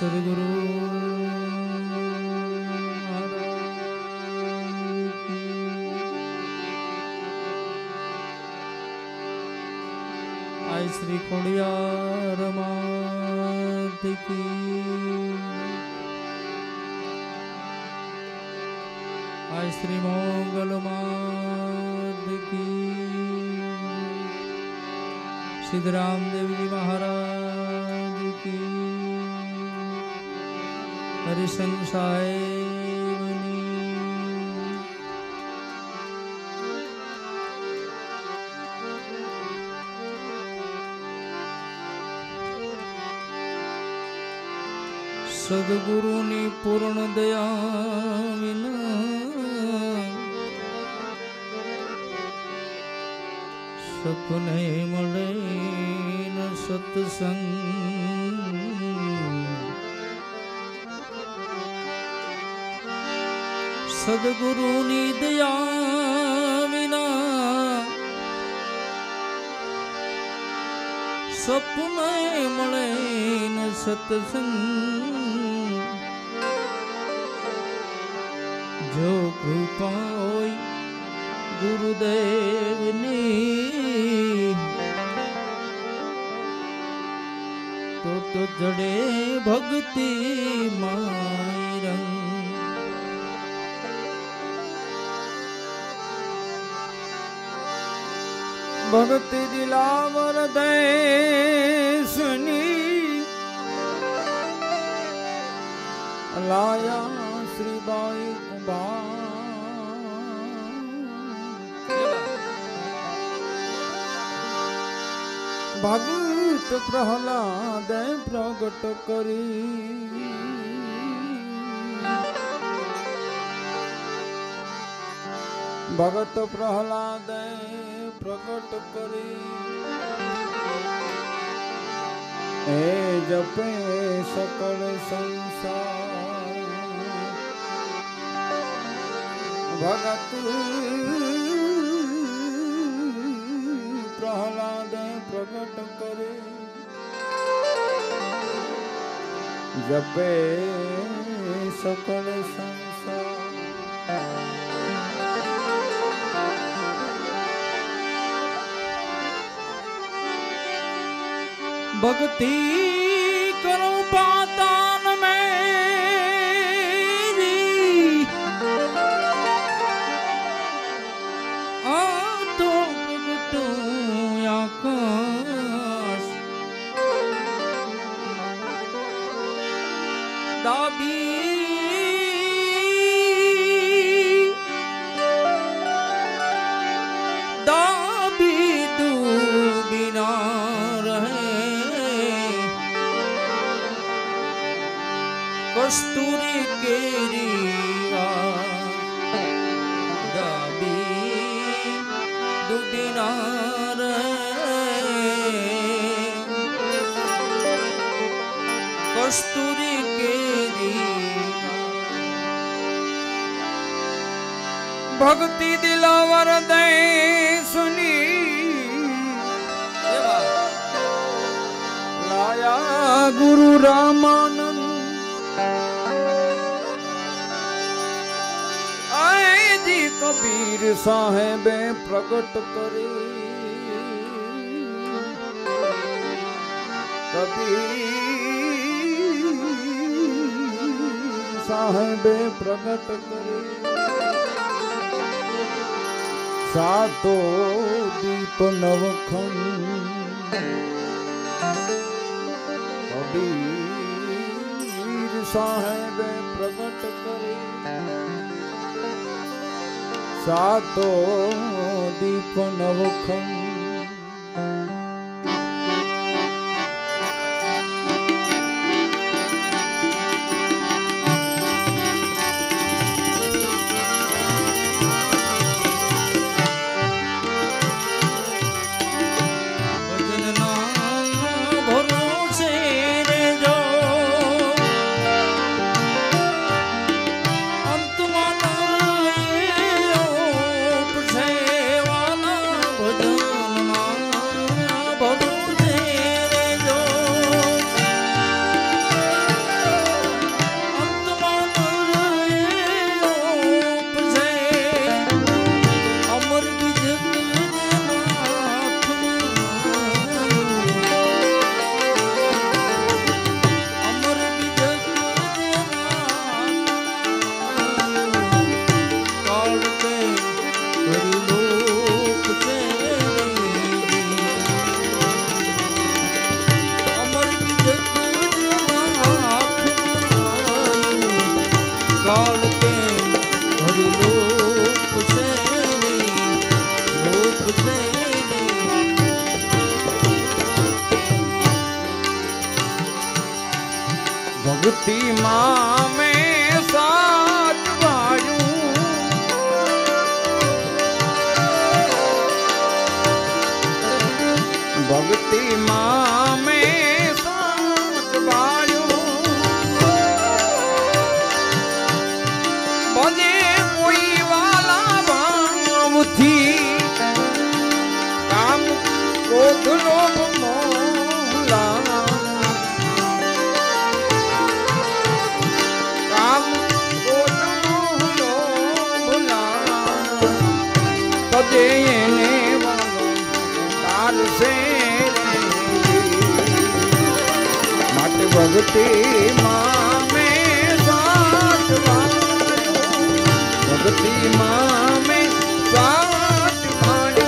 श्री गुरु आय श्री खोड़ियार मात की आय श्री मंगल मात की सिद्धराम देव जी महाराज की हरिशंकर साहेब नी सद्गुरु नी पूर्ण दया विना सपने मळे न सत्संग सद्गुरु नी दया विना सपने मळे न सत्संग जो कृपा होय गुरुदेव नी तो जड़े भक्ति माई रंग भक्ति दिलावर देशनी लाया श्री बाई कुंभार भगत प्रहलाद प्रगट करी भगत प्रहलाद प्रगट करी ए जपे सकल संसार भगत प्रहलाद प्रगट करे जपे सकल संसार भक्ति करो पातान में दाबी दाबी तू बिना रहे कस्तूरी केरी दाबी तू बिना रहे कस्तूरी भक्ति दिलावर दे सुनी लाया गुरु रामानंद आए जी कबीर साहेब प्रकट करे कबीर साहेब प्रकट करे सातो दीप नवखंड कबीर साहेब प्रकट करे सातो दीप नवखंड भजन काल के हरि लोक से भक्ति माँ में साथ भायू भक्ति माँ में साथ भायू बजे कोई वाला भाव थी काम क्रोध लोभ मोला काम क्रोध मोह लोभ तजे ने काल से मत भक्ति माँ में साथ भायो भक्ति माँ में साथ भायो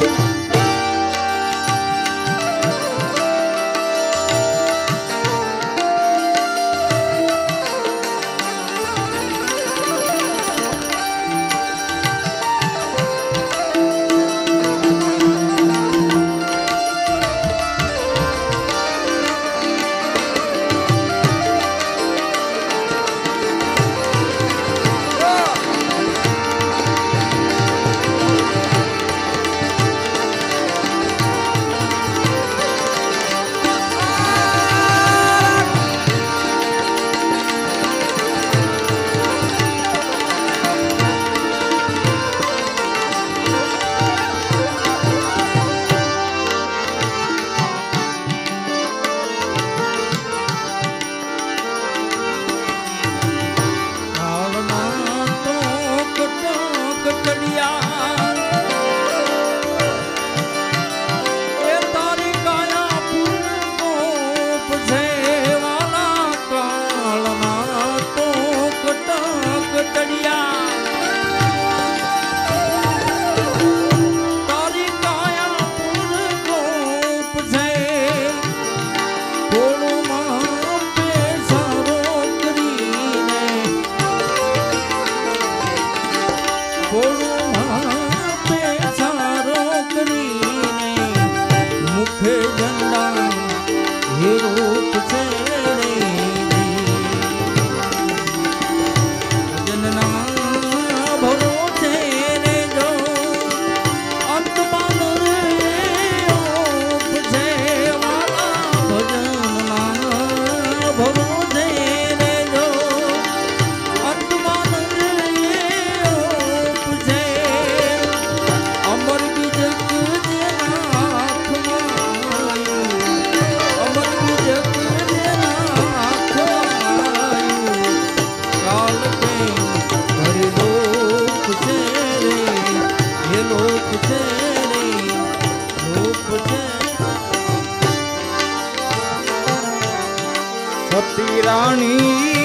सती रानी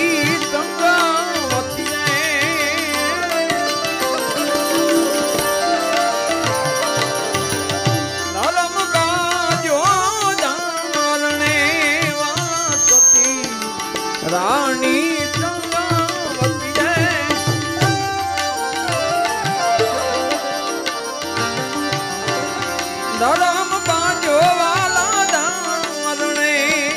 गंगावती नरम गाजो धारणे सती रानी गंगावती नरम गाजो वाला धारणे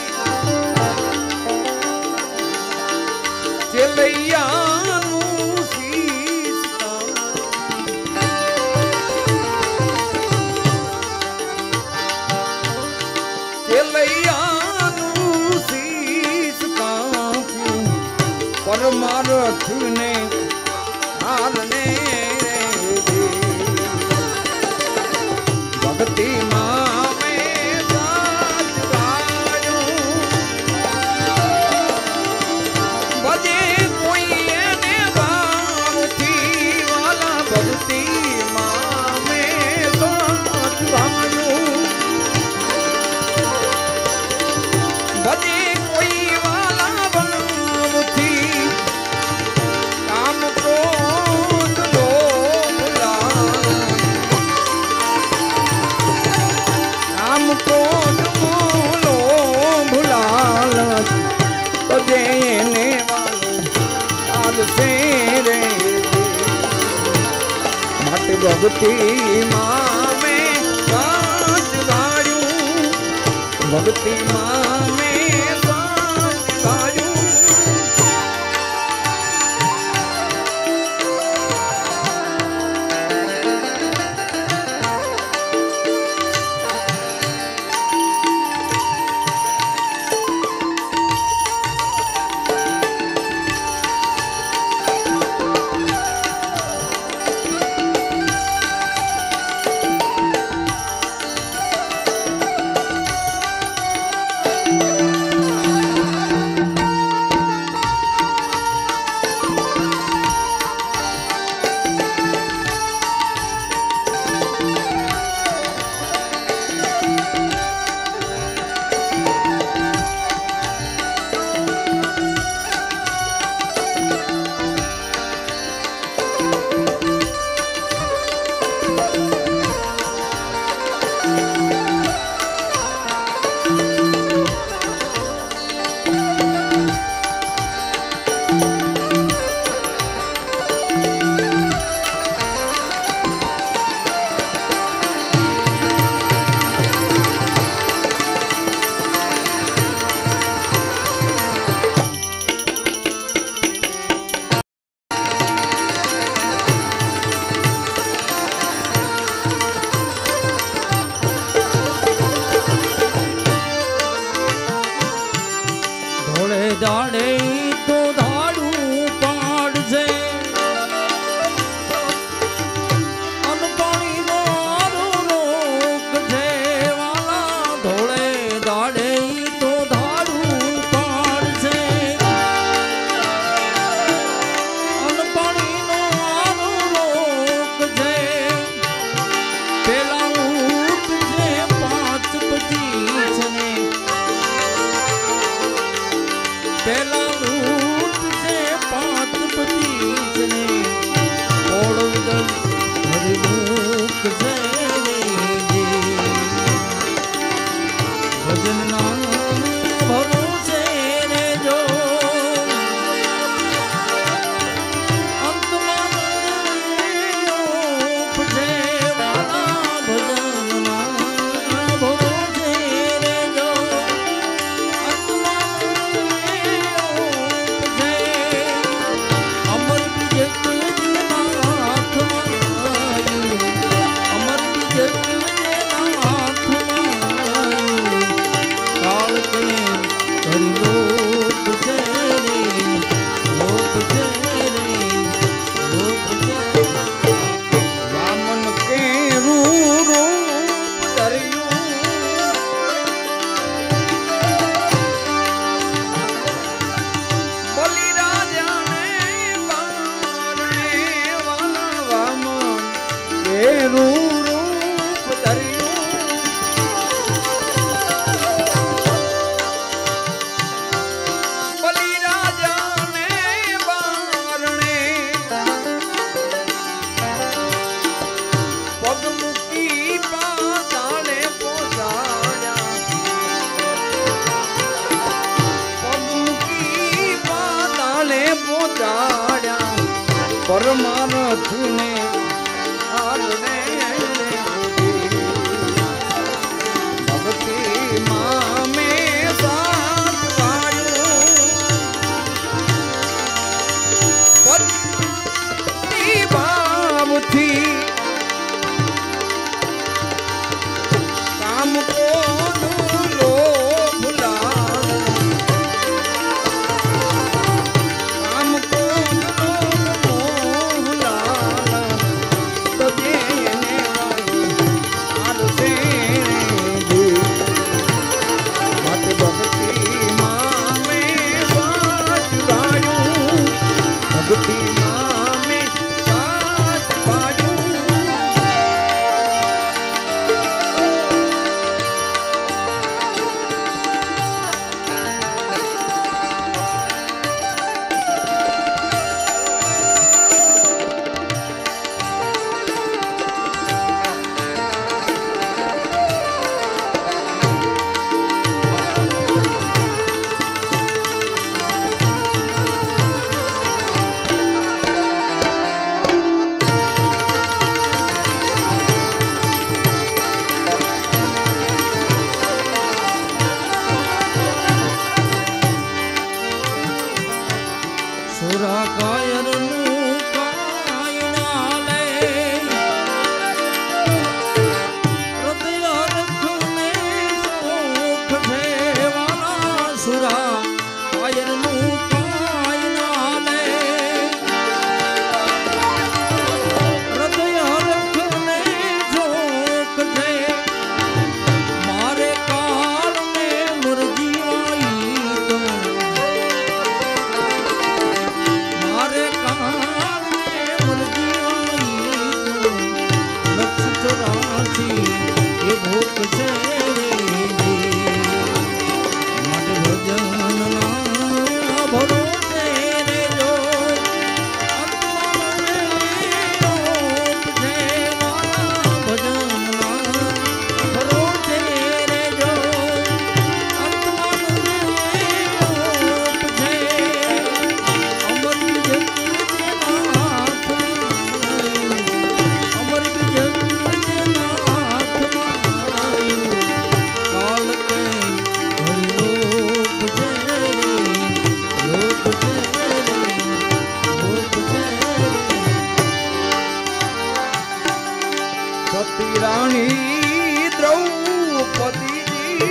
परमार्थ ने हारने भक्ति माँ में साथ गायो बजे कोई ने भाव थी वाला भक्ति माँ में साथ गायो बजे कोई वाला भाव थी काम क्रोध लोभ भक्ति मां में साच गायूं, भक्ति मां में साच गायूं। दाड़े तो धाड़ू पाड़ से अन पानी मारो रोक छे वाला धोड़े दाड़े तो धाड़ू पाड़ से अन पानी मारो रोक छे पेला ऊट से 5-25 ने पेला लूट से 5-25 ने ओड़दल हरि मुख से जी भजन नाम भरोसे रे जो अंत उपजे वाला भजन नाम भरोसे रे जो परमार्थ ने आलने भक्ति मां में साथ गायूं, भक्ति भाव थी काम को लो भुला काम को કાયરનું કાંઈ ના લે હૃદય રખને સુખ છે વાલા સુરા કાયરનું કાંઈ ના લે હૃદય રખને સુખ છે મારે કાળને મુરજી આવી તો મારે કાળને મુરજી આવી તો લક્ષ ચોરાસી એ ભૂખ છે માટે ભજનના ભરોસે રેજો સતી રાણી દ્રૌપદી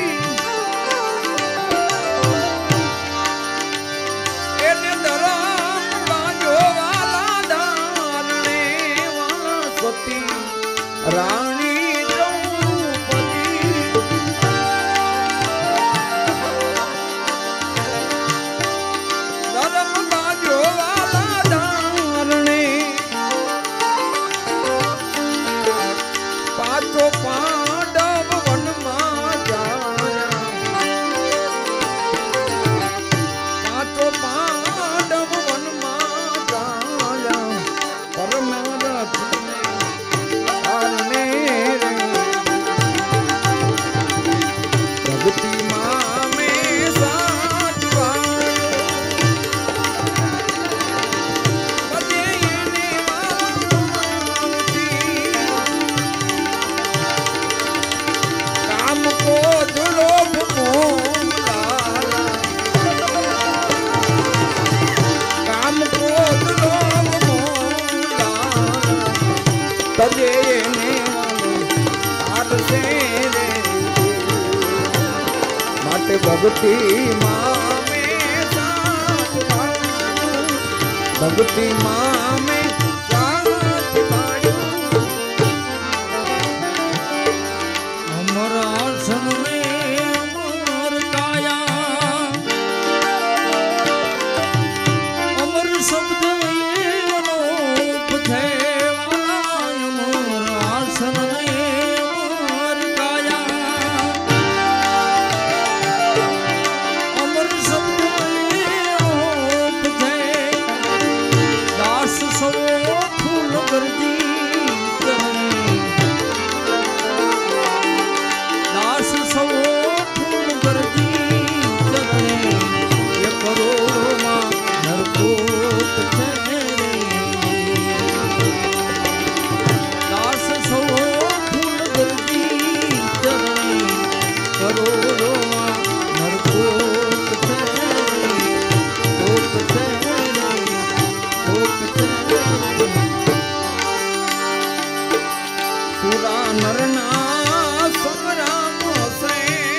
એને ધરમ બાજો વાલા ધારણે વાલા સતી રાણી દ્રૌપદી ધરમ બાજો વાલા ધારણે પાછો પાંડવ વનમાં જાયા પાછો પાંડવ વનમાં જાયા પરમરથને કારણે ભક્તિમાં મેં સાચવાયો બધે એને વાવતી કામ ક્રોધ લોભ મોહ કામ ક્રોધ લોભ મોહ તજે એને આરસે રે માટે ભક્તિ માં મેં સાચવાયું ભક્તિ માં મેં સાચવાયું અમર આસન ને અમર કાયા અમર શબ્દ અનોપ છે વાલા અમર આસન ને અમર કાયા અમર શબ્દ અનોપ છે દાસ સૌ ફૂલ ગરજી કરે દાસ સૌ ફૂલ ગરજી ચરણે એ કરોડોમાં નરકોટ છે દાસ સૌ ફૂલ ગરજી ચરણે કરોડોમાં નરકોટ છે કોટ છે કોટ છે સુરા નરના સંગ્રામ સે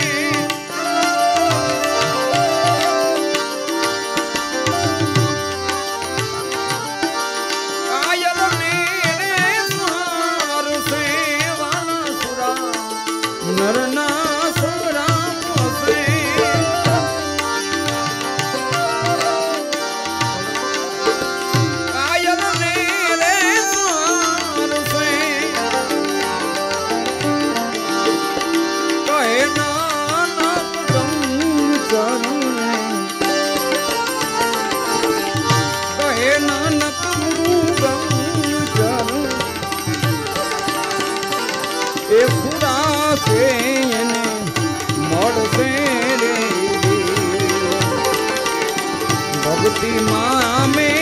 કાયર ને સાર સે વાલા સુરા નરના સંગ્રામ સે કાયર ને સાર સે કહે નાનક ગંગ ચરણે કહે નાનક ગંગ ચરણ એ ખુરા છે એને મળશે રે ભક્તિ માં મેં